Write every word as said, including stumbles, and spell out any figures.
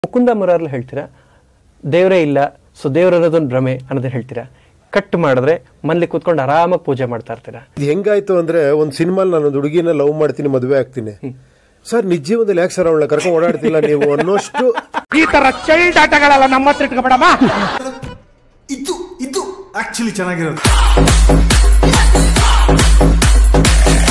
ಮುಕುಂದ ಮುರಾರ್ಲು ಹೇಳ್ತೀರಾ ದೇವರೇ ಇಲ್ಲ, ಸೊ ದೇವ್ರ ಅನ್ನೋದೊಂದು ಭ್ರಮೆ ಅನ್ನೋದನ್ನ ಹೇಳ್ತೀರಾ. ಕಟ್ ಮಾಡಿದ್ರೆ ಮನೇಲಿ ಕೂತ್ಕೊಂಡು ಆರಾಮಾಗಿ ಪೂಜೆ ಮಾಡ್ತಾ ಇರ್ತೀರಾ. ಇದು ಹೆಂಗಾಯ್ತು ಅಂದ್ರೆ ಒಂದು ಸಿನಿಮಾಲ್ ನಾನು ಒಂದು ಹುಡುಗಿನ ಲವ್ ಮಾಡ್ತೀನಿ, ಮದುವೆ ಆಗ್ತೀನಿ. ಸರ್ ನಿಜ ಜೀವನದಲ್ಲಿ ಯಾಕೆ ಸರ್ ಅವಳ ಕರ್ಕೊಂಡು ಓಡಾಡ್ತಿಲ್ಲ ನೀವು ಅನ್ನೋಷ್ಟು ಈ ತರ ಚೈಲ್ಡ್ ಆಟಗಳೆಲ್ಲ ನಮ್ಮ ಹತ್ರ ಇಟ್ಕೊಬೇಡಮ್ಮ. ಇದು ಇದು ಆಕ್ಚುಲಿ ಚೆನ್ನಾಗಿರೋದು.